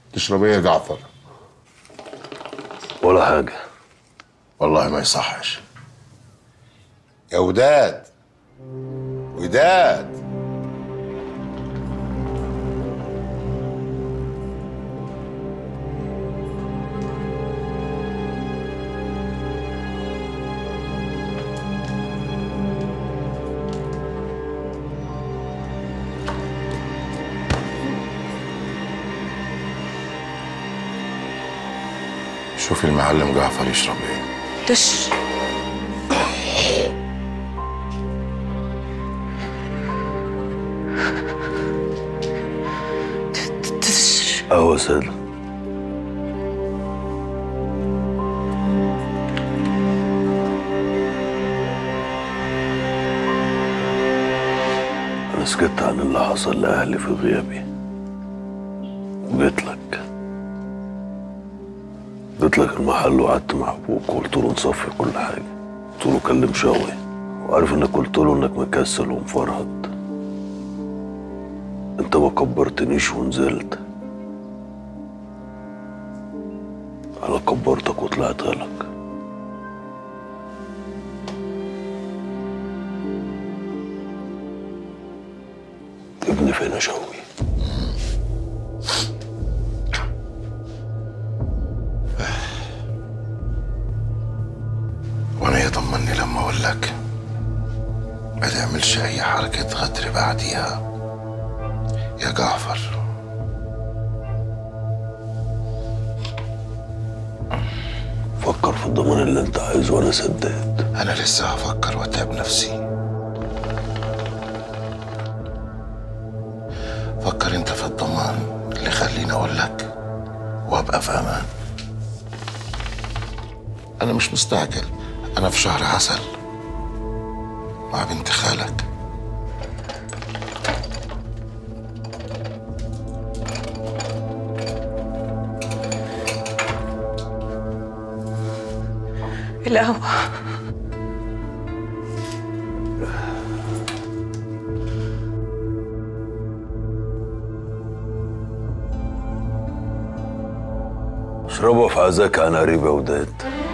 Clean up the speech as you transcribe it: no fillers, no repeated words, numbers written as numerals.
تشرب ايه يا جعفر؟ ولا حاجة. والله ما يصحش يا وداد. وداد، شوفي المعلم جعفر يشرب ايه. دش. قهوة سادة. أنا سكت عن اللي حصل لأهلي في غيابي وجيت لك. جيت لك المحل وقعدت مع أبوك وقلت له نصفي كل حاجة. قلت له كلم شوقي، وعارف إنك قلت له إنك مكسل ومفرهد. أنت ما كبرتنيش ونزلت، أنا كبرتك وطلعت لك. ابني فين يا شوقي؟ وانا يطمني لما اقول لك ما تعملش اي حركة غدر بعديها يا جعفر. فكر في الضمان اللي انت عايزه وانا سداد. انا لسه هفكر واتعب نفسي. فكر انت في الضمان اللي خليني اقول لك وابقى في امان. انا مش مستعجل، انا في شهر عسل مع بنت خالك. القهوة. اشربوا في عزاك عن قريب يا وداد.